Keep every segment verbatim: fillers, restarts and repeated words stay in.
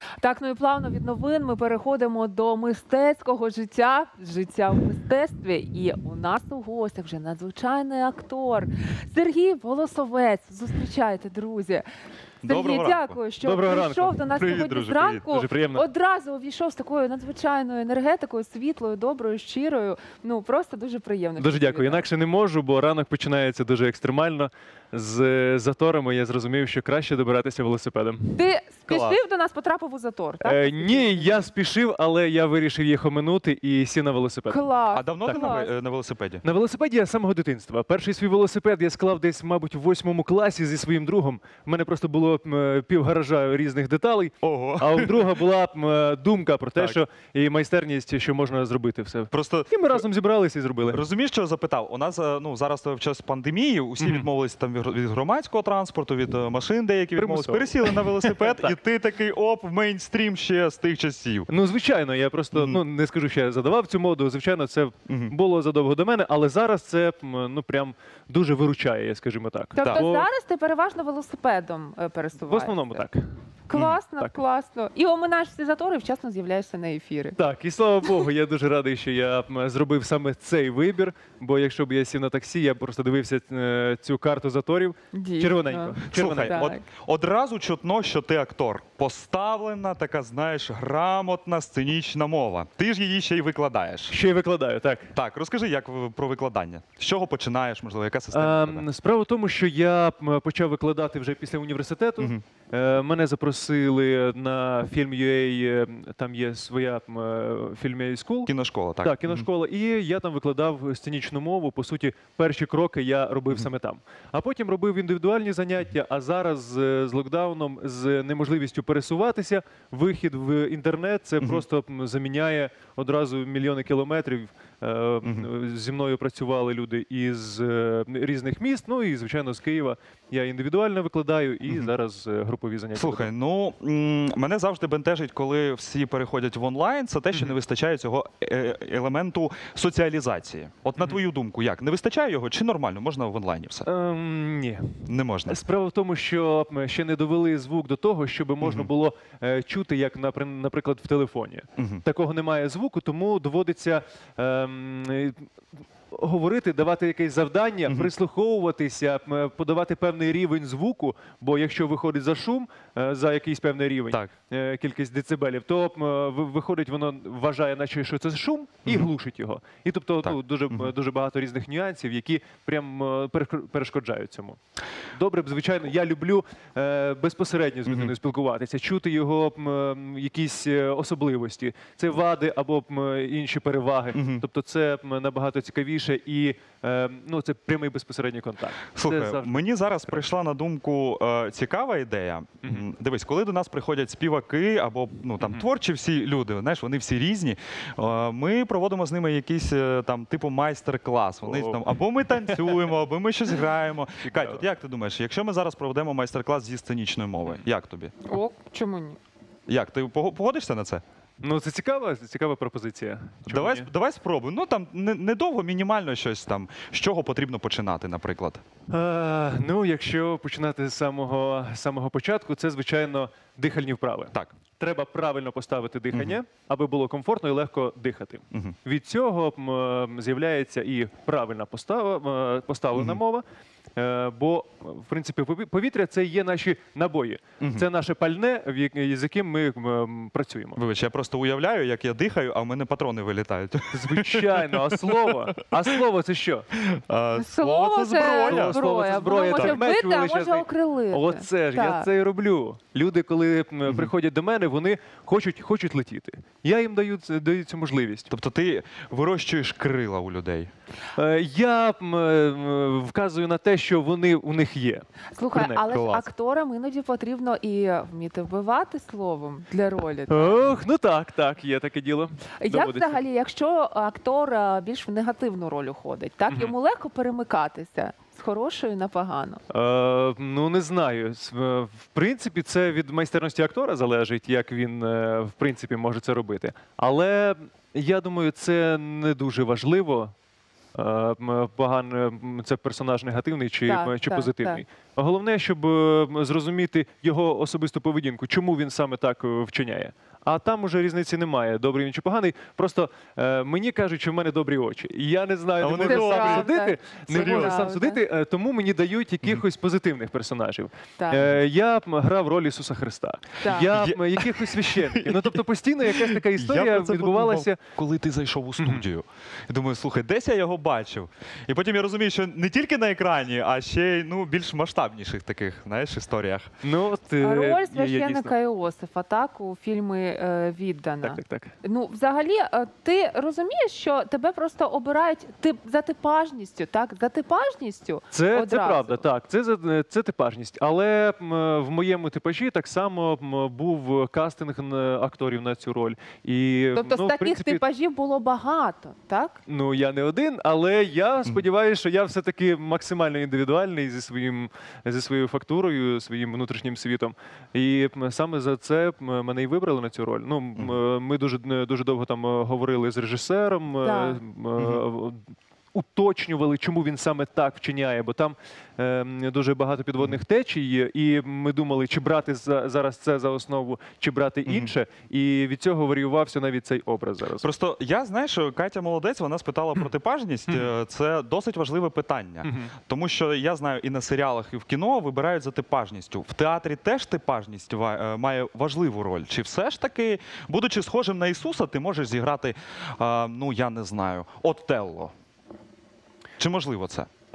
Так, ну і плавно від новин ми переходимо до мистецького життя, життя в мистецтві. І у нас у гостях вже надзвичайний актор Сергій Волосовець. Зустрічайте, друзі. Сергій, Доброго дякую, ранку. що Доброго прийшов ранку. до нас Привіт, сьогодні друже, зранку. привіт. Дуже приємно. Одразу увійшов з такою надзвичайною енергетикою, світлою, доброю, щирою. Ну, просто дуже приємно. Дуже дякую. Інакше не можу, бо ранок починається дуже екстремально. З заторами я зрозумів, що краще добиратися велосипедом. Ти Клас. спішив до нас, потрапив у затор, так? Е, ні, я спішив, але я вирішив їх оминути і сів на велосипед. Клас. А давно Так. ти на, Клас. ве- на велосипеді? На велосипеді я з самого дитинства. Перший свій велосипед я склав десь, мабуть, в восьмому класі зі своїм другом. У мене просто було м, пів гаража різних деталей, Ого. а у друга була м, думка про те, Так. що і майстерність, що можна зробити все. Просто І ми разом зібралися і зробили. розумієш, що я запитав? У нас е, ну зараз в час пандемії усі Мгм. відмовилися там від від громадського транспорту, від е, машин, деякі відмовилися. Примусово. Пересіли на велосипед, Так. і ти такий оп, в мейнстрім ще з тих часів. Ну, звичайно, я просто Мгм. ну не скажу, що я задавав цю моду. Звичайно, це Мгм. було задовго до мене, але зараз це м, ну прям дуже виручає, скажімо так. Тобто Так. Бо зараз ти переважно велосипедом е, в пересуваєшся? основному так. Класно, Так. класно. І оминаєш всі затори, і вчасно з'являєшся на ефірі. Так, і слава Богу, я дуже радий, що я м, зробив саме цей вибір. Бо якщо б я сів на таксі, я б просто дивився е, цю карту заторів. Дійсно. Червоненько. Слухай, Так. от, одразу чутно, що ти актор. Поставлена така, знаєш, грамотна сценічна мова. Ти ж її ще й викладаєш. Ще й викладаю, так. Так, розкажи, як в- про викладання. З чого починаєш, можливо, яка система? в тебе? Ем, Справа в тому, що я м, почав викладати вже після університету. Мгм. Е, Мене запросили на фільм ю ей, е, там є своя м, е, фільм ю ей School. Кіношкола, так. Так, кіношкола. І я там викладав сценічну мову. По суті, перші кроки я робив саме там. А потім робив індивідуальні заняття. А зараз е, з локдауном, з неможливістю пересуватися, вихід в інтернет це просто м, заміняє одразу мільйони кілометрів. Е, Зі мною працювали люди із е, різних міст. Ну і звичайно з Києва. Я індивідуально викладаю і зараз е, групові заняття. Слухай, веду. ну м, мене завжди бентежить, коли всі переходять в онлайн, це те, що не вистачає цього е, елементу соціалізації. От на твою думку, як? Не вистачає його чи нормально? Можна в онлайні все? Ем, ні. Не можна. Справа в тому, що м, ще не довели звук до того, щоб можна Мгм. було е, чути, як, напри- наприклад, в телефоні. Мгм. Такого немає звуку, тому доводиться ем, е, говорити, давати якесь завдання, Мгм. прислуховуватися, м, подавати певний рівень звуку, бо якщо виходить за шум, е, за якийсь певний рівень, Так. е, кількість децибелів, то м, е, ви- виходить, воно вважає, наче що це шум, і Мгм. глушить його. І тобто Так. ну, дуже, Мгм. дуже багато різних нюансів, які прям е, перешк- перешкоджають цьому. Добре б, звичайно, я люблю е, безпосередньо з людиною Мгм. спілкуватися, чути його м, м, якісь е, особливості, це вади або м, інші переваги. Мгм. Тобто це м, набагато цікавіше і е, ну, це прямий безпосередній контакт. Це Слухай, завжди мені зараз прийшла на думку е, цікава ідея. М, Дивись, коли до нас приходять співаки або ну там творчі всі люди, знаєш, вони всі різні. е, Ми проводимо з ними якийсь е, там типу майстер-клас. Вони О. там або ми танцюємо, або ми щось граємо. Кать, от як ти думаєш, якщо ми зараз проведемо майстер-клас зі сценічної мови, як тобі? О, чому ні? Як ти пого- погодишся на це? Ну, це цікава, це цікава пропозиція. Чому Давай, ні? давай спробуємо. Ну там не- недовго, мінімально щось там. З чого потрібно починати, наприклад. Е, ну, якщо починати з самого, з самого початку, це, звичайно, дихальні вправи. Так. Треба правильно поставити дихання, аби було комфортно і легко дихати. Мгм. Від цього м, е, з'являється і правильна постава, е, поставлена Мгм. мова, е, бо, в принципі, пові- повітря – це є наші набої. Мгм. Це наше пальне, в як- з яким ми м, працюємо. Вибач, я просто уявляю, як я дихаю, а в мене патрони вилітають. Звичайно, а слово? А слово – це що? А, Слово це зброя. зброя. Слово це зброя, Воно може так. Меч вбити, а може величезний. окрилити. Оце ж, я Так. це і роблю. Люди, коли м, приходять до мене, вони хочуть, хочуть летіти. Я їм даю, ц- даю цю можливість. Тобто ти вирощуєш крила у людей. Е, Я м, е, вказую на те, що вони у них є. Слухай, Корнель, але ж клас. акторам іноді потрібно і вміти вбивати словом для ролі. Ох, ну так, так, є таке діло. Як Доводиться. взагалі, якщо актор а, більш в негативну роль уходить, так Мгм. йому легко перемикатися з хорошої на погану? Е, ну, не знаю. С- е, В принципі, це від майстерності актора залежить, як він, е, в принципі, може це робити. Але я думаю, це не дуже важливо. е, м, поганий, м, це персонаж негативний чи, Так, м, чи так, позитивний. Головне, щоб е, м, зрозуміти його особисту поведінку, чому він саме так е, вчиняє. А там уже різниці немає, добрий він чи поганий. Просто е, мені кажуть, що в мене добрі очі. І я не знаю, А не вони можу сам добрі. судити, не Серйозно. можу сам Правда. судити, е, тому мені дають якихось позитивних персонажів. Так. Е, Я м, грав роль Ісуса Христа. Так. Я Є- м, якихось священників. Ну тобто постійно якась така Я історія про це відбувалася. подумав, коли ти зайшов у студію. Я думаю, слухай, десь я його бачив. І потім я розумію, що не тільки на екрані, а ще й ну, більш масштабніших таких, знаєш, історіях. Ну, от, е, Роль я- я священника дійсно- Іосифа, так, у фільмі е, «Віддана». Так, так, так. Ну, взагалі, е, ти розумієш, що тебе просто обирають тип за типажністю, так? За типажністю Це, це одразу. правда, так. Це, за- це типажність. Але м, в моєму типажі так само м, був кастинг на акторів на цю роль. І, Тобто ну, з в таких принципі, типажів було багато, так? Ну, я не один, але я сподіваюся, що я все-таки максимально індивідуальний зі, своїм, зі своєю фактурою, своїм внутрішнім світом. І м, саме за це м, мене і вибрали на цю роль. Ну, м, ми дуже, дуже довго там е, говорили з режисером, е, Так. м, е, уточнювали, чому він саме так вчиняє, бо там е, м, дуже багато підводних течій, є, і ми думали, чи брати за, зараз це за основу, чи брати інше. І від цього варіювався навіть цей образ зараз. Просто я знаю, що Катя молодець, вона спитала про типажність. Е, Це досить важливе питання. Тому що я знаю, і на серіалах, і в кіно вибирають за типажністю. В театрі теж типажність ва- е, має важливу роль. Чи все ж таки, будучи схожим на Ісуса, ти можеш зіграти, е, ну я не знаю, Отелло? Чи можливо це? Е,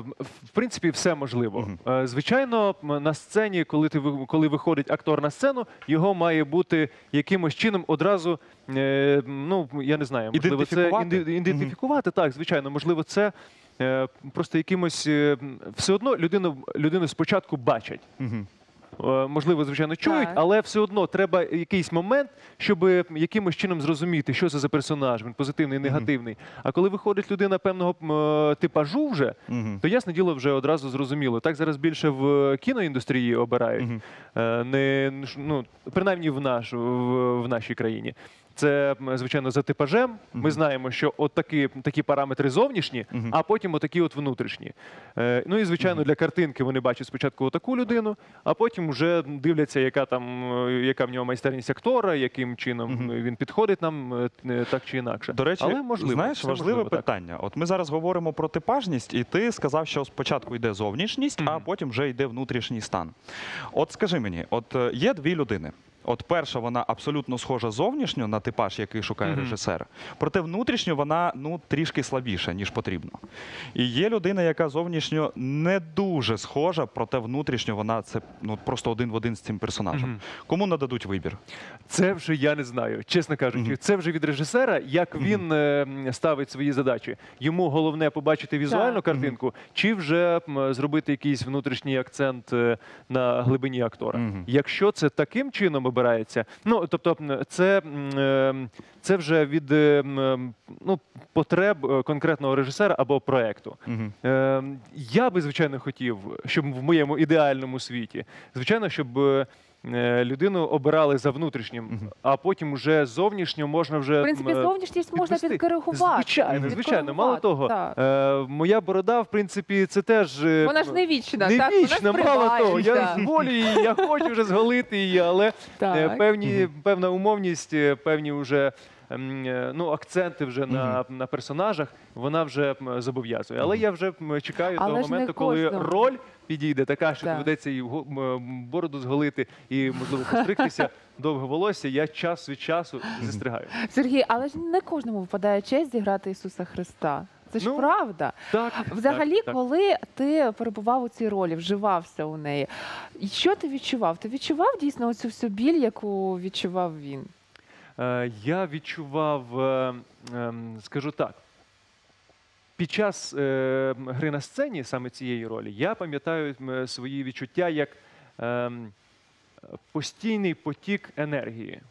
В принципі, все можливо. Мгм. Е, Звичайно, м, на сцені, коли ти ви- коли виходить актор на сцену, його має бути якимось чином одразу, е, ну я не знаю, можливо, це Ідентифікувати? інди- ідентифікувати. Так, звичайно, можливо, це е, просто якимось е, м, все одно людину людину спочатку бачать. Мгм. Е, Можливо, звичайно, чують, Так. але все одно треба якийсь момент, щоб якимось чином зрозуміти, що це за персонаж, він позитивний, негативний. А коли виходить людина певного м, е, типажу вже, Мгм. то ясне діло вже одразу зрозуміло. Так зараз більше в кіноіндустрії обирають, Мгм. е, не ну принаймні в наш в, в нашій країні. Це, м, звичайно, за типажем. Ми Мгм. знаємо, що от такі, такі параметри зовнішні, Мгм. а потім отакі от внутрішні. Е, ну і звичайно, для картинки вони бачать спочатку отаку людину, а потім вже дивляться, яка там е, яка в нього майстерність актора, яким чином Мгм. він підходить нам е, е, так чи інакше. До речі, але можливо, знаєш, все важливе можливо, так. питання. От ми зараз говоримо про типажність, і ти сказав, що спочатку йде зовнішність, а Мгм. потім вже йде внутрішній стан. От скажи мені, от е, є дві людини. От перша, вона абсолютно схожа зовнішньо на типаж, який шукає Мгм. режисер. Проте внутрішньо вона ну трішки слабіша, ніж потрібно. І є людина, яка зовнішньо не дуже схожа, проте внутрішньо вона це ну просто один в один з цим персонажем. Мгм. Кому нададуть вибір? Це вже я не знаю, чесно кажучи. Мгм. Це вже від режисера, як Мгм. він е, м, ставить свої задачі. Йому головне побачити візуальну Так. картинку, чи вже м, зробити якийсь внутрішній акцент е, на глибині актора. Мгм. Якщо це таким чином обирається, ну тобто м, це, м, е, це вже від е, м, ну, потреб е, конкретного режисера або проекту. Мгм. Е, Я би, звичайно, хотів, щоб в моєму ідеальному світі, звичайно, щоб е, людину обирали за внутрішнім, Мгм. а потім вже зовнішньо можна вже В принципі, м, е, зовнішність можна підвести. підкоригувати. Звичайно, звичайно. Мало Підкоригувати, того, так. е, моя борода, в принципі, це теж е, Вона ж не вічна, не так? вічна, Вона мало того. Я спривається. зволю її, я хочу вже зголити її, але е, Так. певні, певна умовність, е, певні вже ем, е, ну, акценти вже на, на персонажах, вона вже м, зобов'язує. Але я вже м, чекаю Але того ж не моменту, коли кожному. роль підійде така, що Так. доведеться і го- м, бороду зголити, і, можливо, постригтися, довге волосся, я час від часу застригаю. Сергій, але ж не кожному випадає честь зіграти Ісуса Христа. Це ж Ну, правда. Так, Взагалі, так, так. коли ти перебував у цій ролі, вживався у неї, і що ти відчував? Ти відчував дійсно оцю всю біль, яку відчував він? Е, Я відчував, е, ем, скажу так, під час е, гри на сцені саме цієї ролі, я пам'ятаю м, свої відчуття як ем, постійний потік енергії.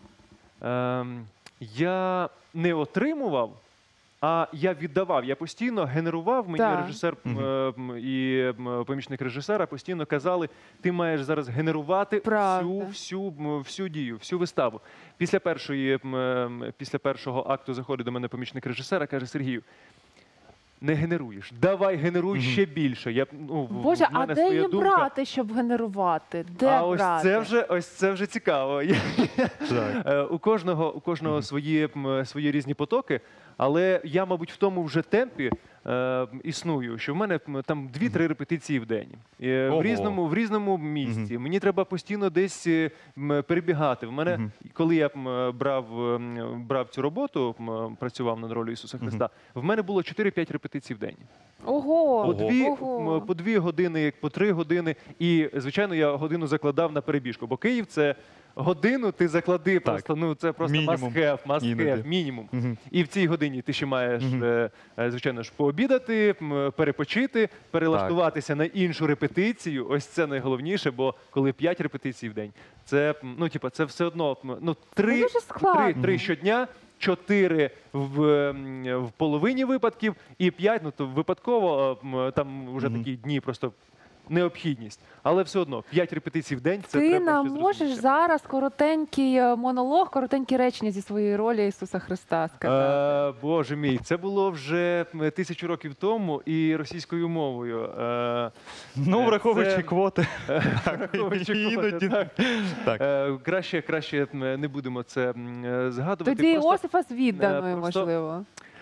Ем, Я не отримував, а я віддавав. Я постійно генерував, мені Так. режисер Мгм. м, м, і м, помічник режисера постійно казали, ти маєш зараз генерувати Правда. всю, всю, м, всю дію, всю виставу. Після першої, м, м, після першого акту заходить до мене помічник режисера, каже: Сергію, не генеруєш. Давай генеруй Мгм. ще більше. Я, ну, в- Боже, в а мене де своя її думка. брати, щоб генерувати? Де А ось брати? це вже ось це вже цікаво. Так. Е, У кожного у кожного свої м, свої різні потоки, але я, мабуть, в тому вже темпі е, існую, що в мене м, там дві-три репетиції в день. Е, Ого. в різному в різному місці. Мені треба постійно десь е, м, перебігати. В мене, Мгм. коли я м, брав м, брав цю роботу, м, працював над ролью Ісуса Христа, в мене було чотири-п'ять репетицій в день. Ого, По дві, ого. м, по дві години, по три години. І, звичайно, я годину закладав на перебіжку, бо Київ це годину ти заклади просто, ну це просто Мінімум. must have, must Іноді. have, мінімум. Мгм. І в цій годині ти ще маєш, Мгм. е, е, звичайно ж, пообідати, м, перепочити, перелаштуватися на іншу репетицію. Ось це найголовніше, бо коли п'ять репетицій в день, це, м, ну, типа, це все одно, м, ну, три, дуже складно. три, три щодня, чотири в, м, в половині випадків і п'ять, ну то випадково, м, там вже Мгм. такі дні просто необхідність. Але все одно, п'ять репетицій в день це Ти треба нам щось можеш зрозуміти. зараз коротенький е, монолог, коротенькі речення зі своєї ролі Ісуса Христа сказати? Е, Боже мій, це було вже м, тисячу років тому і російською мовою. Е, Ну, Е, враховуючи це- квоти. враховуючи іноді. квоти, так. Так. Е, Краще, краще м, не будемо це м, е, згадувати. Тоді Просто- Іосифа з відданою, е, просто- можливо.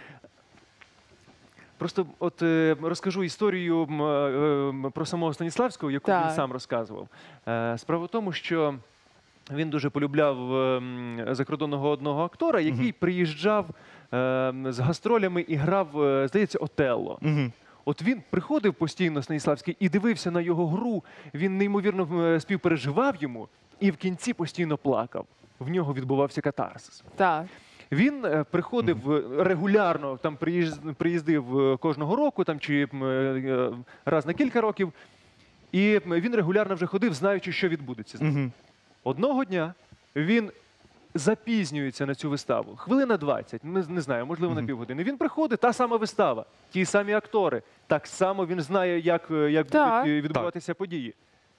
Просто от е, розкажу історію м, е, м, про самого Станіславського, яку Так. він сам розказував. Е, Справа в тому, що він дуже полюбляв е, м, закордонного одного актора, який приїжджав е, м, з гастролями і грав, е, здається, Отелло. Мгм. От він приходив постійно, Станіславський, і дивився на його гру. Він неймовірно е, співпереживав йому і в кінці постійно плакав. В нього відбувався катарсис. Так. Він е, приходив е, регулярно, там приїзд- приїздив е, кожного року, там чи м, е, раз на кілька років, і м, він регулярно вже ходив, знаючи, що відбудеться з ним. Мгм. Одного дня він запізнюється на цю виставу. Хвилина двадцять, не, не знаю, можливо, на Мгм. півгодини. Він приходить, та сама вистава, ті самі актори. Так само він знає, як, е, як Так. будуть е, відбуватися події.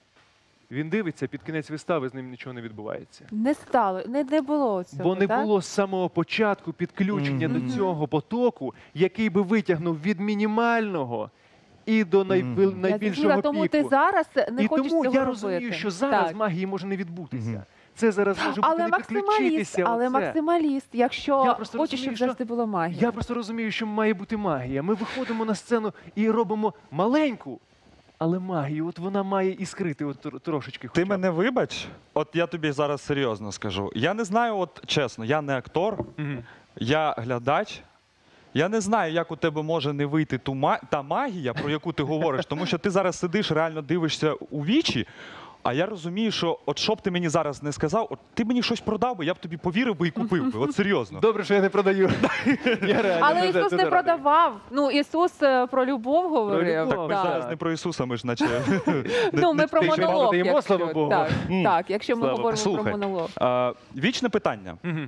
Він дивиться, під кінець вистави з ним нічого не відбувається. Не стало, не, не було цього, Бо не так? було з самого початку підключення Мгм. до цього потоку, який би витягнув від мінімального і до найби- Мгм. Я найбільшого зрозуміла, тому піку. ти зараз не І хочеш тому цього я робити. розумію, що зараз Так. магії може не відбутися. Мгм. Це зараз може бути Але не максималіст, підключитися. але оце. максималіст, якщо Я просто хочеш, щоб розумію, що- завжди було магія. Я просто розумію, що має бути магія. Ми виходимо на сцену і робимо маленьку, але магію. От вона має іскрити от тр- трошечки. Ти хоча б. мене вибач, от я тобі зараз серйозно скажу. Я не знаю, от чесно, я не актор, Мгм. я глядач. Я не знаю, як у тебе може не вийти ту ма- та магія, про яку ти говориш, тому що ти зараз сидиш, реально дивишся у вічі. А я розумію, що от що б ти мені зараз не сказав, от ти мені щось продав би, я б тобі повірив би і купив би. От серйозно. Добре, що я не продаю. Я реально Але дуже- Ісус дуже не радий. продавав. Ну, Ісус е, про любов говорив. любов, Так, ми ж Так. зараз не про Ісуса, ми ж наче. Ну, ми про ти ще монолог. надаємо, якщо- слава Богу. Так, М. так, якщо ми Слава говоримо Слухай, про монолог. а, вічне питання. Мгм.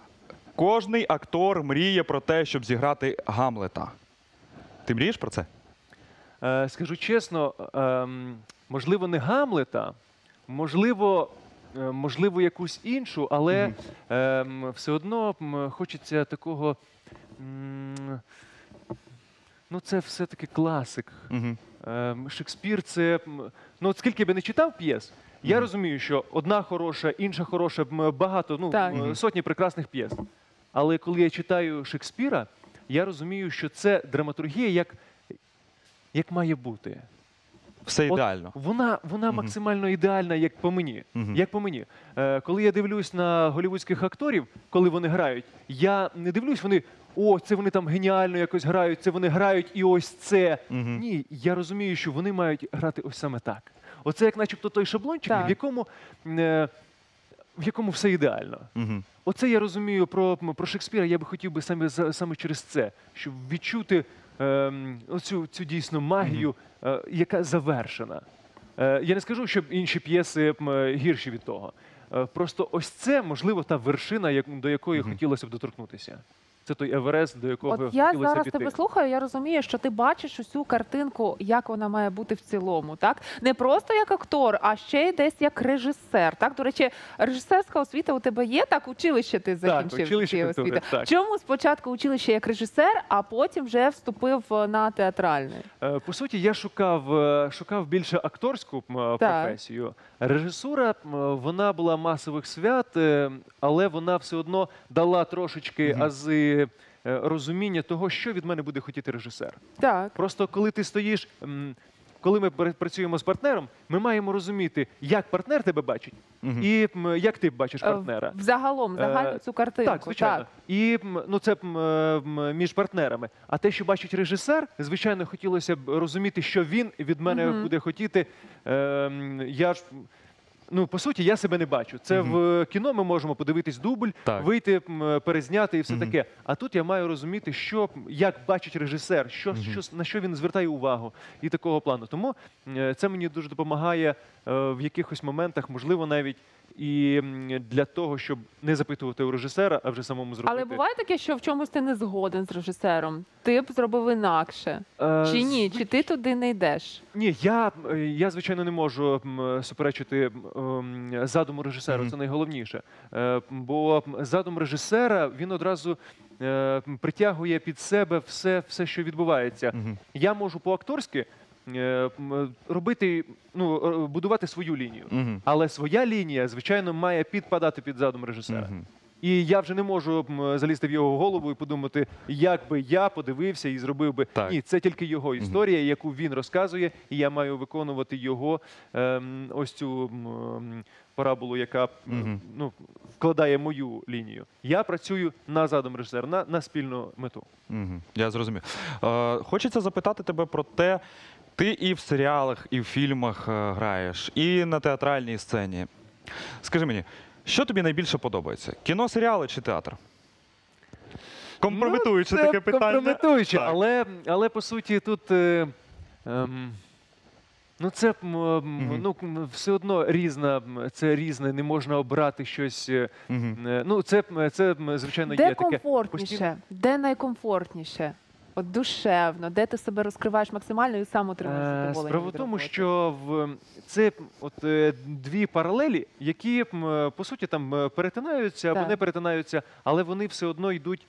Кожний актор мріє про те, щоб зіграти Гамлета. Ти мрієш про це? Е, Скажу чесно, ем, можливо, не Гамлета, можливо, е, можливо, якусь іншу, але Мгм. ем, все одно м, хочеться такого. м, Ну, це все-таки класик. Угу. Ем, Шекспір це. м, Ну, от скільки б я не читав п'єс, я Мгм. розумію, що одна хороша, інша хороша, м, багато, ну, Так. м, Мгм. сотні прекрасних п'єс. Але коли я читаю Шекспіра, я розумію, що це драматургія як, як має бути. Все От ідеально. Вона, вона Мгм. максимально ідеальна, як по мені. Мгм. Як по мені. Е, коли я дивлюсь на голівудських акторів, коли вони грають, я не дивлюсь, вони о, це вони там геніально якось грають, це вони грають і ось це. Мгм. Ні, я розумію, що вони мають грати ось саме так. Оце як начебто той шаблончик, Так. в якому, е, в якому все ідеально. Мгм. Оце я розумію про, про Шекспіра. Я би хотів би саме, за- саме через це, щоб відчути ем, оцю цю дійсно магію, е, яка завершена. Е, я не скажу, щоб інші п'єси м, е, гірші від того. Е, просто ось це, можливо, та вершина, як, до якої Мгм. хотілося б доторкнутися. це той Еверест, до якого От я хотілося зараз піти. тебе слухаю, я розумію, що ти бачиш усю картинку, як вона має бути в цілому, так? Не просто як актор, а ще й десь як режисер, так? До речі, режисерська освіта у тебе є, так? Училище ти закінчив училище цієї культури, освіти. так. Чому спочатку училище як режисер, а потім вже вступив на театральний? Е, По суті, я шукав, е, шукав більше акторську м, е, Так. професію. Режисура, м, вона була масових свят, е, але вона все одно дала трошечки Мгм. ази е, розуміння того, що від мене буде хотіти режисер. Так. Просто коли ти стоїш, м, коли ми пр- працюємо з партнером, ми маємо розуміти, як партнер тебе бачить, Мгм. і м, як ти бачиш партнера. Е, Взагалом, загальну Е, цю картинку. Так, звичайно. І м, ну, це м, е, м, між партнерами. А те, що бачить режисер, звичайно, хотілося б розуміти, що він від мене Мгм. буде хотіти. Е, м, я ж, ну, по суті, я себе не бачу. Це Мгм. в кіно ми можемо подивитись дубль, Так. вийти, м, перезняти і все Мгм. таке. А тут я маю розуміти, що, як бачить режисер, що, Мгм. що, на що він звертає увагу і такого плану. Тому е, це мені дуже допомагає е, в якихось моментах, можливо, навіть і м, для того, щоб не запитувати у режисера, а вже самому зробити. Але буває таке, що в чомусь ти не згоден з режисером. Ти б зробив інакше. Е, Чи ні? зв- Чи ти туди не йдеш? Ні, я, е, я звичайно не можу м, суперечити м, задуму режисера, Мгм. це найголовніше. Е, Бо задум режисера, він одразу е, притягує під себе все, все що відбувається. Мгм. Я можу по-акторськи е, м, робити, ну, е, будувати свою лінію. Мгм. Але своя лінія, звичайно, має підпадати під задум режисера. Мгм. І я вже не можу м, залізти в його голову і подумати, як би я подивився і зробив би. Так. Ні, це тільки його історія, яку він розказує, і я маю виконувати його ем, ось цю м, ем, параболу, яка м, Мгм. ну, вкладає мою лінію. Я працюю на задум режисера, на, на спільну мету. Мгм. Я зрозумів. Е, Хочеться запитати тебе про те, ти і в серіалах, і в фільмах е, граєш, і на театральній сцені. Скажи мені, що тобі найбільше подобається? Кіно, серіали чи театр? Компрометуюче Ну, це таке питання. Компрометуюче, Так. але, але по суті тут. Е, ем, Ну, це м, м, Мгм. ну, м, все одно різна, м, це різне, не можна обрати щось. е, Мгм. е, Ну, це, м, це м, звичайно, Де є таке. комфортніше? постійно- Де найкомфортніше? От душевно, де ти себе розкриваєш максимально і сам отримуєш Е, задоволення. Справа в від тому, роботи? що в це от е, дві паралелі, які м, е, по суті там е, перетинаються або Так. не перетинаються, але вони все одно йдуть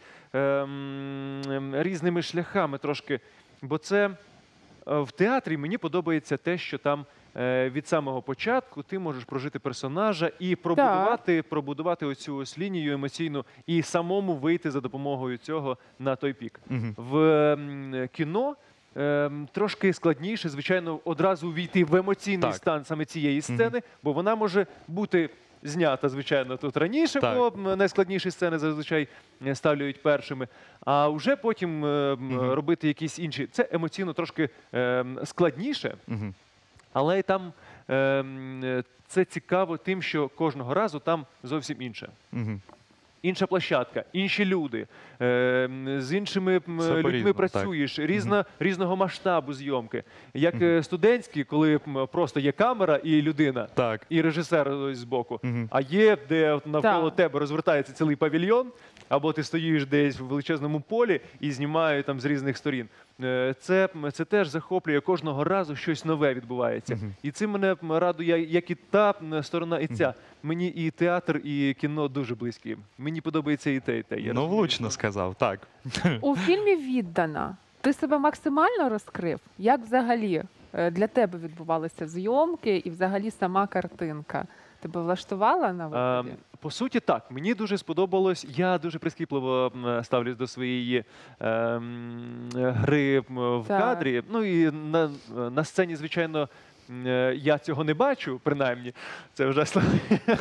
ем, ем, різними шляхами трошки. Бо це е, в театрі мені подобається те, що там е, від самого початку ти можеш прожити персонажа і пробудувати, пробудувати оцю ось лінію емоційну і самому вийти за допомогою цього на той пік. Мгм. В ем, кіно ем, трошки складніше, звичайно, одразу ввійти в емоційний Так. стан саме цієї сцени, бо вона може бути знята, звичайно, тут раніше, Так. бо м, найскладніші сцени зазвичай е, ставлюють першими. А вже потім е, м, Мгм. робити якісь інші. Це емоційно трошки ем, складніше, Мгм. але й там ем, е, це цікаво тим, що кожного разу там зовсім інше. Мгм. Інша площадка, інші люди, е, м, з іншими м, Все людьми по-різному, працюєш, різна, різного масштабу зйомки. Як Мгм. е, студентські, коли м, просто є камера і людина, Так. і режисер ось збоку. Мгм. А є, де от навколо Так. тебе розвертається цілий павільйон, або ти стоїш десь в величезному полі і знімають там з різних сторін. Е, Це, м, це теж захоплює кожного разу щось нове відбувається. Мгм. І це мене м, радує, як і та м, сторона, і ця. Мені і театр, і кіно дуже близькі. Мені подобається і те, і те. Я Ну, розумію, влучно що- сказав, так. У фільмі «Віддана» ти себе максимально розкрив? Як взагалі е, для тебе відбувалися зйомки і взагалі сама картинка? Тебе влаштувала на Ем, виході? По суті, так. Мені дуже сподобалось. Я дуже прискіпливо м, ставлюсь до своєї ем, гри м, в Так. кадрі. Ну і на, на сцені, звичайно, м, е, я цього не бачу, принаймні. Це вже слава.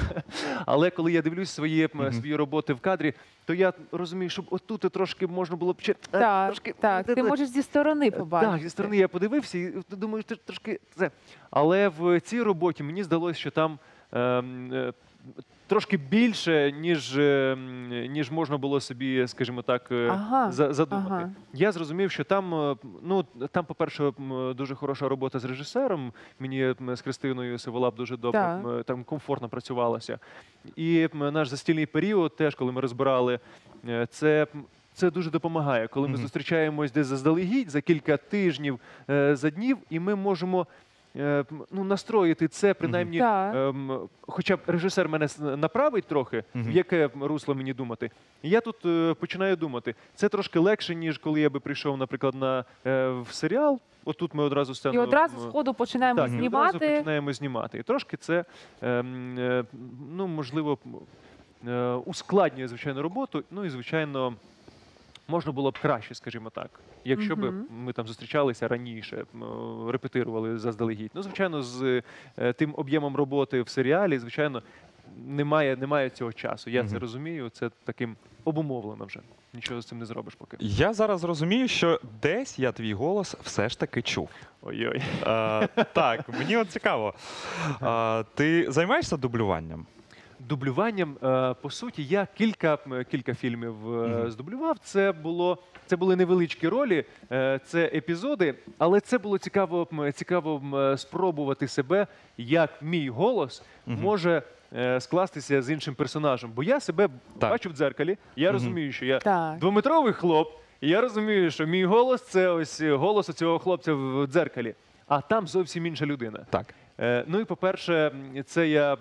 Але коли я дивлюсь свої, м, Мгм. свої роботи в кадрі, то я розумію, що отут трошки можна було б ще. е, Так, трошки, так. Ти можеш зі сторони побачити. Так, зі сторони я подивився і ти думаєш, ти трошки це. Але в цій роботі мені здалося, що там ем, е, трошки більше, ніж, е, м, ніж можна було собі, скажімо так, е, Ага, за- задумати. ага. Я зрозумів, що там, е, ну, там, по-перше, м, дуже хороша робота з режисером. Мені м, з Христиною Сиволап дуже добре Так. м, там комфортно працювалося. І м, наш застільний період, теж коли ми розбирали, е, це. м, це дуже допомагає, коли ми Мгм. зустрічаємось десь заздалегідь за кілька тижнів, е, за днів, і ми можемо е, м, ну, настроїти це, принаймні, Так. ем, хоча б режисер мене с- направить трохи, Мгм. в яке русло мені думати. І я тут е, починаю думати. Це трошки легше, ніж коли я би прийшов, наприклад, на е, в серіал. Отут ми одразу сцену... І одразу м, з ходу починаємо так, і одразу знімати. починаємо знімати. І трошки це, ем, е, ну, можливо, е, ускладнює, звичайно, роботу. Ну і, звичайно, можна було б краще, скажімо так, якщо б Мгм. ми там зустрічалися раніше, м, е, репетирували заздалегідь. Ну, звичайно, з е, тим об'ємом роботи в серіалі, звичайно, немає, немає цього часу. Я це Мгм. розумію, це таким обумовлено вже. Нічого з цим не зробиш поки. Я зараз розумію, що десь я твій голос все ж таки чув. Ой-ой. Е, так, мені от цікаво. Е, ти займаєшся дублюванням? Дублюванням, е, по суті, я кілька, м, кілька фільмів е, Мгм. здублював. Це було це були невеличкі ролі, е, це епізоди, але це було цікаво, м, цікаво м, спробувати себе, як мій голос Мгм. може е, скластися з іншим персонажем. Бо я себе Так. бачу в дзеркалі, я Мгм. розумію, що я Так. двометровий хлоп, і я розумію, що мій голос це ось голос цього хлопця в дзеркалі, а там зовсім інша людина. Так. Е, Ну і по-перше, м, це я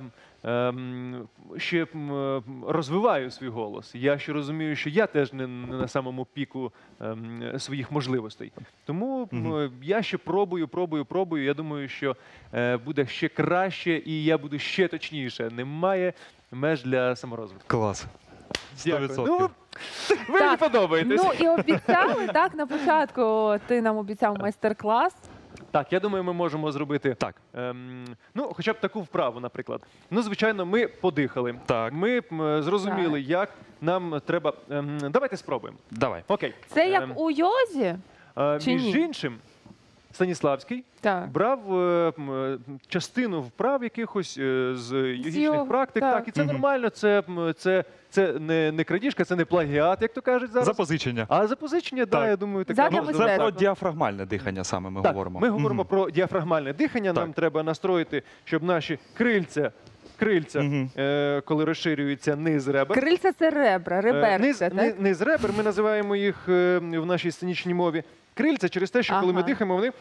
ем, ще м, е, розвиваю свій голос. Я ще розумію, що я теж не, не на самому піку ем, своїх можливостей. Тому м, Мгм. я ще пробую, пробую, пробую. Я думаю, що е, буде ще краще і я буду ще точніше. Немає меж для саморозвитку. Клас. сто Дякую. відсотків. Ну, ви мені Так, подобаєтесь. Ну і обіцяли так на початку. Ти нам обіцяв майстер-клас. Так, я думаю, ми можемо зробити Так. Ем, ну, хоча б таку вправу, наприклад. Ну, звичайно, ми подихали. Так. Ми м, зрозуміли, Так. як нам треба. Ем, давайте спробуємо. Давай. Окей. Це як Ем, у йозі. е, чи між ні? іншим, Станіславський Так. брав е, м, е, частину вправ якихось е, з йогічних його, практик. так. Так. і це Мгм. нормально. Це, м, це, це не, не крадіжка, це не плагіат, як то кажуть зараз. Запозичення. А запозичення, да, Так. я думаю, таке. Задля Ну, можна це мистецтва. про діафрагмальне дихання саме ми Так, говоримо. ми говоримо Мгм. про діафрагмальне дихання. Нам Так. треба настроїти, щоб наші крильця, крильця Мгм. е, коли розширюється низ ребер. Крильця це ребра, Е, реберця, низ, так? ни- низ ребер, ми називаємо їх е, в нашій сценічній мові. Крильця через те, що коли ми Ага. дихаємо, вони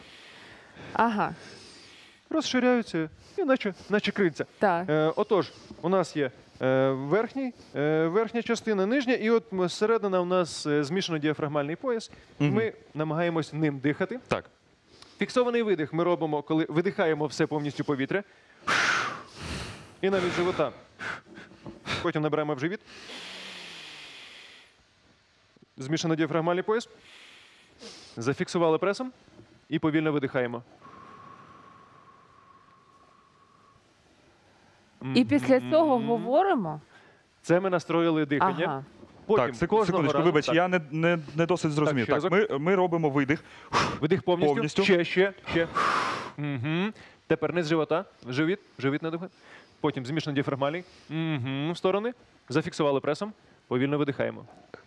Ага, розширяються, і наче, наче крильця. так. Е, отож, у нас є е, верхній, е, верхня частина, нижня, і от м, зсередина у нас е, змішано-діафрагмальний пояс. Мгм. Ми намагаємось ним дихати. Так. Фіксований видих ми робимо, коли видихаємо все повністю повітря. І навіть з живота. Потім набираємо в живіт. Змішано діафрагмальний пояс. Зафіксували пресом і повільно видихаємо. І після цього М. говоримо. Це ми настроїли дихання. Ага. Потім Так, сек- кожного секундочку, разу- вибач, так, я не, не, не досить зрозумів. ще Так, ми, ми робимо видих. видих повністю. повністю. Ще, ще, ще. Угу. Тепер низ живота. Живіт, живіт не дихає. Потім змішано діафрагмальний. Угу. В сторони. Зафіксували пресом. Повільно видихаємо.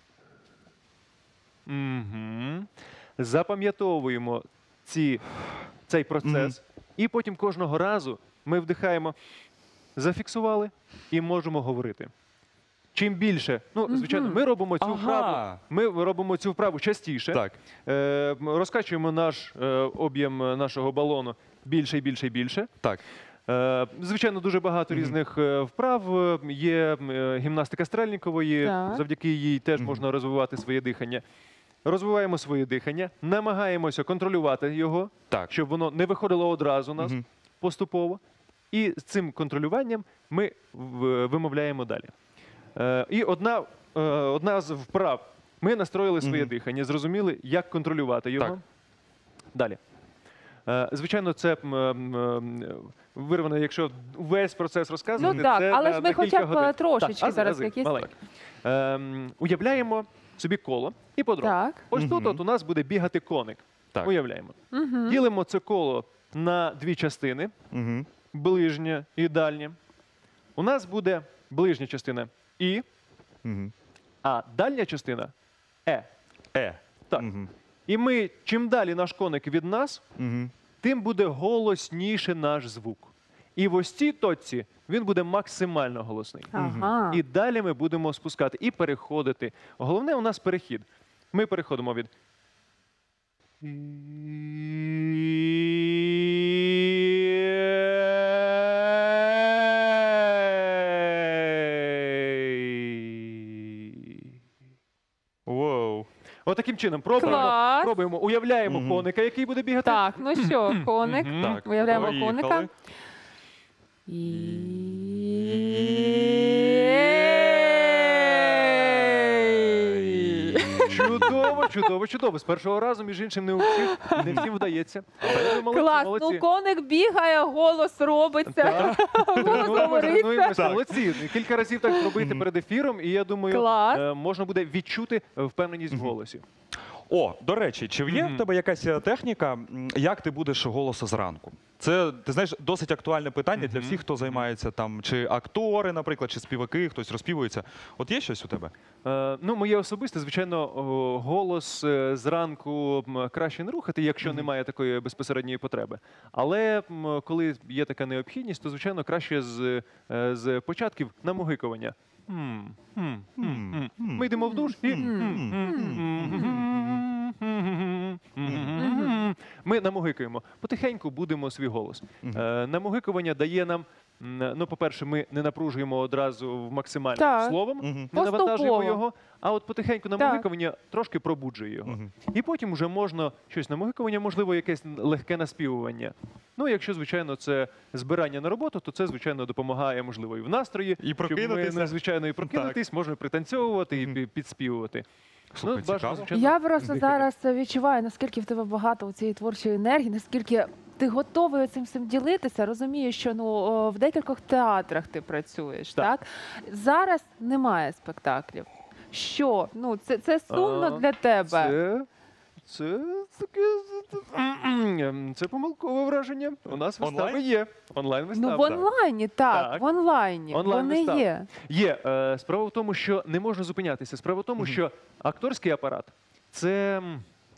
Угу. Запам'ятовуємо ці, цей процес. І потім кожного разу ми вдихаємо, зафіксували і можемо говорити. Чим більше, ну, звичайно, Мгм. ми робимо цю Ага. вправу. Ми робимо цю вправу частіше. Так. Е, м, розкачуємо наш е, об'єм е, нашого балону більше і більше і більше. Так. Е, звичайно, дуже багато Мгм. різних е, вправ. Е, Є е, гімнастика Стрельнікової, Так. завдяки їй теж Мгм. можна розвивати своє дихання. Розвиваємо своє дихання, намагаємося контролювати його, Так. щоб воно не виходило одразу у нас Мгм. поступово. І з цим контролюванням ми в- вимовляємо далі. Е, і одна, е, одна з вправ. Ми настроїли своє Мгм. дихання, зрозуміли, як контролювати його. Так. Далі. Е, звичайно, це м, м, м, вирвано, якщо весь процес розказувати. Ну так, це але на- ж ми на кілька хоча б годин. трошечки Так, аз- зараз ази, якісь- маленькі. Ем, уявляємо собі коло і подробно. Так. Ось тут Мгм. от у нас буде бігати коник. Так. Уявляємо. Угу. Ділимо це коло на дві частини. Угу. Ближнє і дальнє. У нас буде ближня частина І, Угу. а дальня частина Е. Е. Так. Угу. І ми, чим далі наш коник від нас, Угу. тим буде голосніше наш звук. І в ось цій точці він буде максимально голосний. Ага. І далі ми будемо спускати і переходити. Головне у нас перехід. Ми переходимо від Воу. Отаким чином пробуємо, Клас. пробуємо, уявляємо Мгм. коника, який буде бігати. Так, ну що, коник. Мгм. Так, Уявляємо поїхали. коника. І... Чудово, чудово, чудово. З першого разу, між іншим, не у всіх, не всім вдається. Але ви молодці, Клас, молодці. ну коник бігає, голос робиться. Голос Тренуємося, говориться. тренуємося. Молодці. Кілька разів так зробити перед ефіром, і я думаю, Клас. е, можна буде відчути е, впевненість в голосі. О, до речі, чи є Мгм. в тебе якась е, техніка, м, як ти будеш голоса зранку? Це, ти знаєш, досить актуальне питання для Мгм. всіх, хто займається там, чи актори, наприклад, чи співаки, хтось розпівується. От є щось у тебе? Е, ну, моє особисте, звичайно, о, голос е, зранку м, краще не рухати, якщо Мгм. немає такої безпосередньої потреби. Але м, коли є така необхідність, то, звичайно, краще з, е, з початків намугикування. М, м, м, м. Ми йдемо в душ і... Ми намугикуємо. Потихеньку будемо свій голос. Мгм. Е, Намугикування дає нам, м, ну, по-перше, ми не напружуємо одразу в максимально Так. словом, Мгм. не Поступово. навантажуємо його, а от потихеньку Так. намугикування трошки пробуджує його. Мгм. І потім вже можна щось намугикування, можливо, якесь легке наспівування. Ну, якщо, звичайно, це збирання на роботу, то це, звичайно, допомагає, можливо, і в настрої, І щоб ми, прокинутися. звичайно, і прокинутись, можна пританцьовувати і Мгм. пі- підспівувати. Слухай, бажано, цікаво. звичайно, Я просто дихання. зараз відчуваю, наскільки в тебе багато у цієї творчої енергії, наскільки ти готовий цим всім ділитися. Розумію, що ну о, в декількох театрах ти працюєш, Так. так? Зараз немає спектаклів. Що? Ну, це, це сумно А, для тебе. Це, це таке м-м, це помилкове враження. У нас вистави Онлайн? є. Онлайн Ну, вистави. в онлайні, так, Так. в онлайні. Онлайн Вони вистав. є. Є. Е, справа в тому, що не можна зупинятися. Справа в тому, Мгм. що акторський апарат це. м,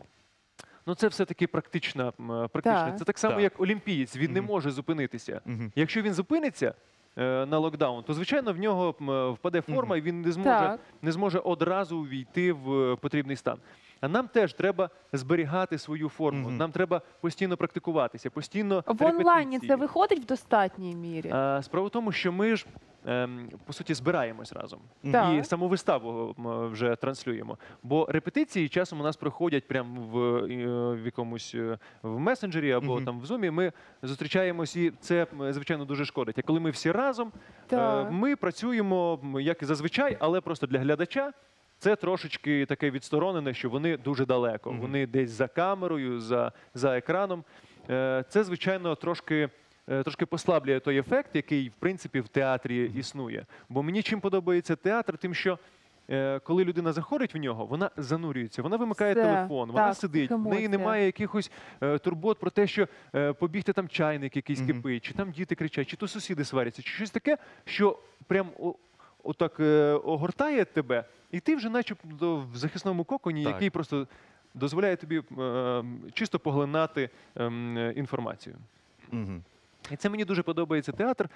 Ну, це все-таки практична, м, е, практична. Так. Це так само, Так. як олімпієць. Він не Мгм. може зупинитися. Мгм. Якщо він зупиниться е, на локдаун, то звичайно в нього м, е, впаде форма, і він не зможе, Так. не зможе одразу увійти в е, потрібний стан. А нам теж треба зберігати свою форму. Мгм. Нам треба постійно практикуватися, постійно В онлайні репетиції. це виходить в достатній мірі. А, Справа в тому, що ми ж ем, по суті збираємось разом Так. і саму виставу м, вже транслюємо. Бо репетиції часом у нас проходять прямо в, е, в якомусь е, в месенджері або Мгм. там в зумі. Ми зустрічаємось, і це м, звичайно дуже шкодить. А коли ми всі разом, е, Так. ми працюємо м, як і зазвичай, але просто для глядача. Це трошечки таке відсторонене, що вони дуже далеко. Мгм. Вони десь за камерою, за, за екраном. Е, Це, звичайно, трошки, е, трошки послаблює той ефект, який, в принципі, в театрі існує. Бо мені чим подобається театр, тим, що е, коли людина заходить в нього, вона занурюється, вона вимикає Все, телефон, вона так, сидить, в емоція. неї немає якихось е, турбот про те, що е, побігти там чайник якийсь Мгм. кипить, чи там діти кричать, чи то сусіди сваряться, чи щось таке, що прям о- отак е, огортає тебе, і ти вже начебто в захисному коконі, Так. який просто дозволяє тобі е, чисто поглинати ем, е, інформацію. Мгм. І це мені дуже подобається театр.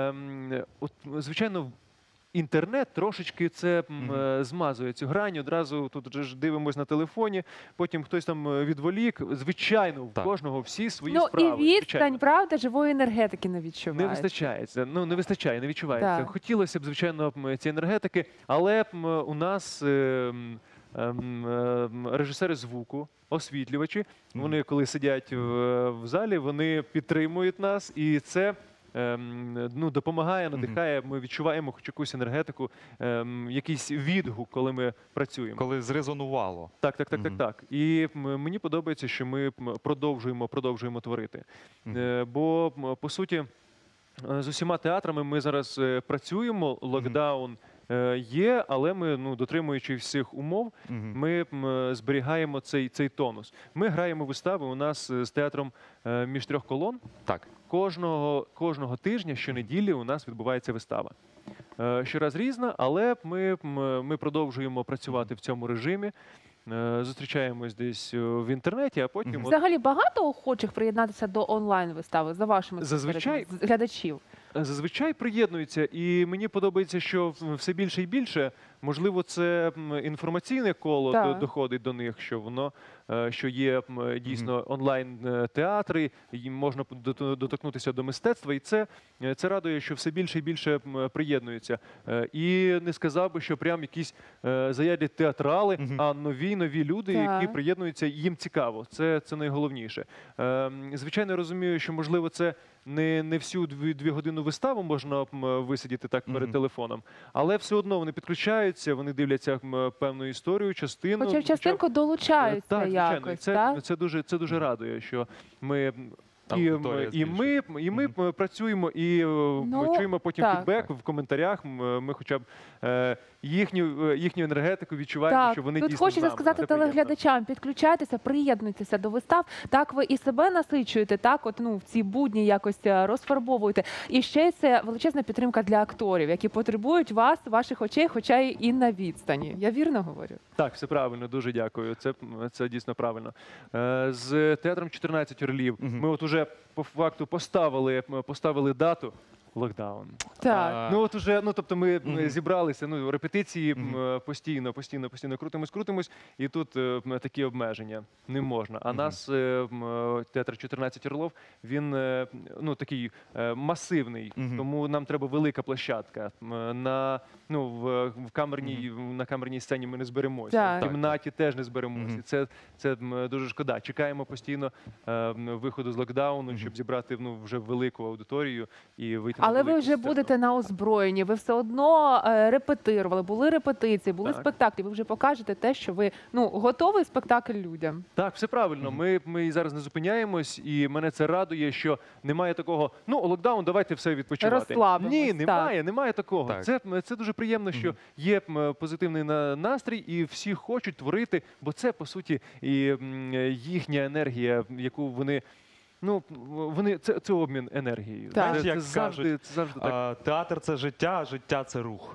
Ем, от, звичайно, інтернет трошечки це м, Мгм. е, змазує цю грань. Одразу тут же ж дивимось на телефоні, потім хтось там е, відволік. Звичайно, в Так. кожного всі свої Ну справи. і відстань, звичайно. правда, живої енергетики не Не відчувається. вистачає це. Ну не вистачає, не відчувається. Так. Хотілося б, звичайно, м, ці енергетики, але м, у нас ем, ем, ем, режисери звуку, освітлювачі. Вони, коли сидять в, в залі, вони підтримують нас, і це. ем, Ну, допомагає, Мгм. надихає. Ми відчуваємо хоч якусь енергетику, ем, якийсь відгук, коли ми працюємо. Коли зрезонувало. Так, так, так, так, Мгм. так. І м, мені подобається, що ми м, продовжуємо, продовжуємо творити. Мгм. Е, Бо м, по суті, е, з усіма театрами ми зараз е, працюємо. Локдаун е, є, але ми, ну, дотримуючи всіх умов, Мгм. ми м, зберігаємо цей, цей тонус. Ми граємо вистави у нас е, з театром е, між трьох колон. Так. Кожного, кожного тижня, щонеділі у нас відбувається вистава. Е, Щораз різна, але ми, м, ми продовжуємо працювати в цьому режимі. Е, Зустрічаємось десь е, в інтернеті, а потім Мгм. от Взагалі багато охочих приєднатися до онлайн-вистави за вашими Зазвичай- спостереженнями, з глядачів. Зазвичай приєднуються, і мені подобається, що все більше і більше, можливо, це м, інформаційне коло Так. до- доходить до них, що воно е, що є м, дійсно онлайн е, театри, їм можна дот- доторкнутися до мистецтва, і це, е, це радує, що все більше і більше м, приєднуються. Е, І не сказав би, що прям якісь е, заядлі театрали, Мгм. а нові нові люди, які Так. приєднуються, і їм цікаво. Це, це найголовніше. Е, м, Звичайно, розумію, що можливо це не, не всю дві, дві години виставу можна м, висидіти так перед Мгм. телефоном, але все одно вони підключаються, вони дивляться м, певну історію, частину. Хоча в частинку Е, долучаються так, звичайно, і якось, це, так? це дуже це дуже радує, що ми. м, І, Аудиторія м, і ми, і ми Мгм. м, працюємо, і е, ми Ну, чуємо потім так. фідбек в коментарях. м, Ми хоча б е, їхню, е, їхню енергетику відчуваємо, Так, що вони тут дійсно хочеться з нами. сказати Це приємно. телеглядачам, підключайтеся, приєднуйтеся до вистав. Так ви і себе насичуєте, так от ну в ці будні якось е, розфарбовуєте. І ще й це величезна підтримка для акторів, які потребують вас, ваших очей, хоча й і на відстані. Я вірно говорю? Так, все правильно, дуже дякую. Це, це дійсно правильно. Е, З театром чотирнадцять орлів Мгм. ми от уже по факту поставили, поставили дату. Локдаун. Так. А, Ну от уже, ну тобто ми м, Мгм. зібралися, ну репетиції м, Мгм. постійно, постійно, постійно крутимось, крутимось, і тут е, м, такі обмеження не можна. А Мгм. нас е, м, е, театр чотирнадцять орлов, він е, ну такий е, масивний, Мгм. тому нам треба велика площадка. М, На ну в, в камерній на камерній сцені ми не зберемося. Так. В кімнаті теж не зберемося. Мгм. І Це це м, дуже шкода. Чекаємо постійно е, м, виходу з локдауну, Мгм. щоб зібрати ну вже велику аудиторію і вийти. на Але ви велику вже сцену. будете на озброєнні, ви все одно е, репетирували, були репетиції, були Так. спектаклі. Ви вже покажете те, що ви ну готовий спектакль людям. Так, все правильно. Ми, ми і зараз не зупиняємось, і мене це радує, що немає такого. Ну, локдаун, давайте все відпочивати. Розслабимось, Ні, так. немає, немає такого. Так. Це, це дуже приємно, що є м, позитивний на- настрій, і всі хочуть творити, бо це по суті і м, їхня енергія, яку вони. Ну, вони це, це обмін енергією. Так. Це, Як це завжди, кажуть, це завжди так. а, театр це життя, а життя це рух.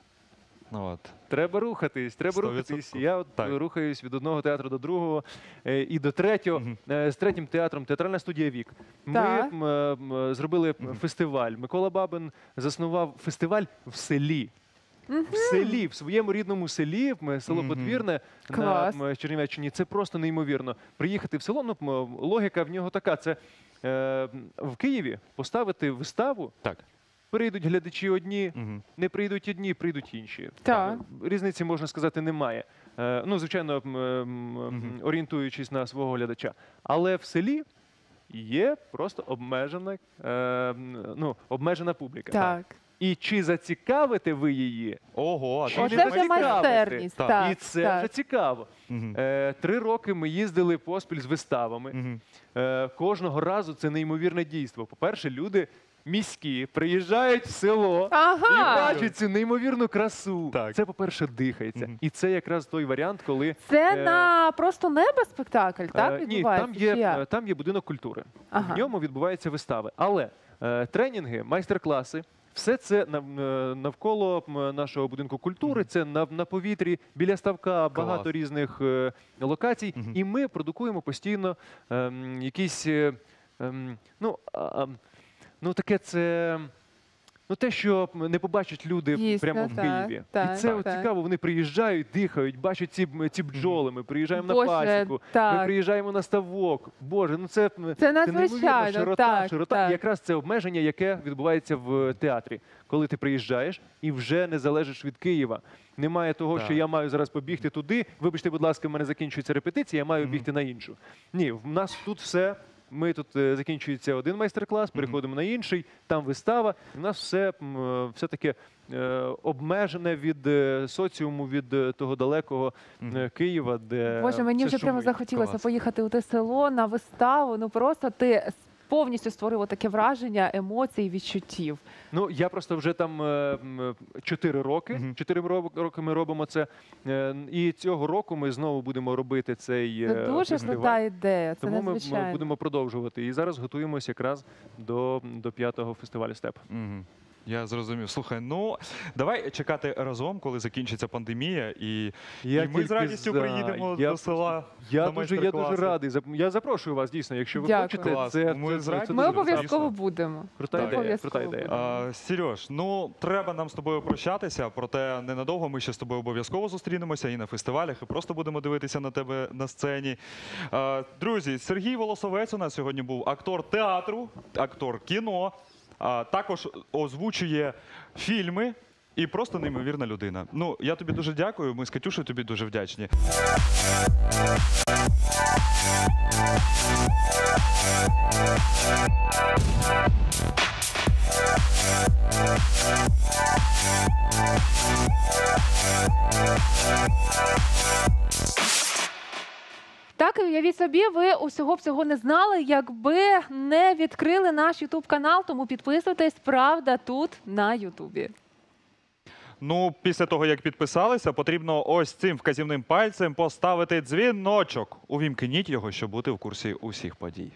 Ну, от. Треба рухатись, треба Сто рухатись. відсотків. Я от Так. рухаюсь від одного театру до другого е, і до третього. Мгм. Е, З третім театром театральна студія Вік. Ми Так. м, е, м, зробили Мгм. фестиваль. Микола Бабин заснував фестиваль в селі. В селі, в своєму рідному селі, м, село Мгм. Подвірне на Клас. м, Чернівеччині. Це просто неймовірно. Приїхати в село, ну м, логіка в нього така: це е, м, в Києві поставити виставу. Так. Прийдуть глядачі одні, Мгм. не прийдуть одні, прийдуть інші. Так. Різниці, можна сказати, немає. Е, Ну, звичайно, м, м, Мгм. орієнтуючись на свого глядача. Але в селі є просто обмежена, е, м, ну, обмежена публіка. Так, І чи зацікавите ви її? Ого, а Чи ти не оце вже зацікавити? майстерність. Так. Так, І це так. вже цікаво. Мгм. Е, Три роки ми їздили поспіль з виставами. Мгм. Е, Кожного разу це неймовірне дійство. По-перше, люди міські приїжджають в село. І Ага, бачать цю неймовірну красу. Так. Це, по-перше, дихається. Мгм. І це якраз той варіант, коли це Е, на просто небо спектакль, так е, ні, відбувається? там чи є, як? е, там є будинок культури. Ага. В ньому відбуваються вистави. Але е, тренінги, майстер-класи. Все це нав- е, навколо м, нашого будинку культури, це на, на повітрі, біля ставка, багато Клас. різних е, локацій. Мгм. І ми продукуємо постійно ем, якісь, е, ем, ну, а, а, ну таке це. Ну, те, що не побачать люди Дійсно, прямо в так, Києві. так, і це так. от цікаво, вони приїжджають, дихають, бачать ці, ці бджоли, ми приїжджаємо Боже, на пасіку, ми так. приїжджаємо на ставок. Боже, ну це, Це неймовірна надзвичайно, широта, так, широта. так. І якраз це обмеження, яке відбувається в театрі, коли ти приїжджаєш і вже не залежиш від Києва. Немає того, що Так. я маю зараз побігти туди, вибачте, будь ласка, в мене закінчується репетиція, я маю Мгм. бігти на іншу. Ні, в нас тут все. Ми тут е, закінчується один майстер-клас, переходимо на інший, там вистава. І в нас все, м, е, все таке е, обмежене від е, соціуму, від е, того далекого Мгм. е, Києва, де Боже, мені все вже прямо шумить. захотілося Клас. поїхати у те село на виставу. Ну просто ти с- повністю створив таке враження емоцій, відчуттів. Ну, я просто вже там е, м, чотири роки. Мгм. Чотири ро- роки ми робимо це. Е, І цього року ми знову будемо робити цей Це е, дуже фестиваль. крута ідея. Це Тому ми, надзвичайно. ми будемо продовжувати. І зараз готуємося якраз до, до п'ятого фестивалю степ. Мгм. Я зрозумів. Слухай, ну давай чекати разом, коли закінчиться пандемія, і, Я і ми з тільки радістю за. приїдемо Я до села. Я на дуже, я дуже майстер-класи. радий. Зап- Я запрошую вас, дійсно, якщо ви Дякую. хочете. Клас. Це, Ми це, з це, радістю. це Ми дуже обов'язково звісно. будемо. крута Так. ідея. Обов'язково Крута ідея. будемо. А, Сереж, ну треба нам з тобою прощатися, проте ненадовго ми ще з тобою обов'язково зустрінемося і на фестивалях, і просто будемо дивитися на тебе на сцені. А, друзі, Сергій Волосовець у нас сьогодні був актор театру, актор кіно, а, також озвучує фільми. І просто неймовірна людина. Ну, я тобі дуже дякую. Ми з Катюшею тобі дуже вдячні. Так, і уявіть собі, ви усього б цього не знали, якби не відкрили наш ютуб канал, тому підписуйтесь, правда, тут на Ютубі. Ну, після того, як підписалися, потрібно ось цим вказівним пальцем поставити дзвіночок. Увімкніть його, щоб бути в курсі усіх подій.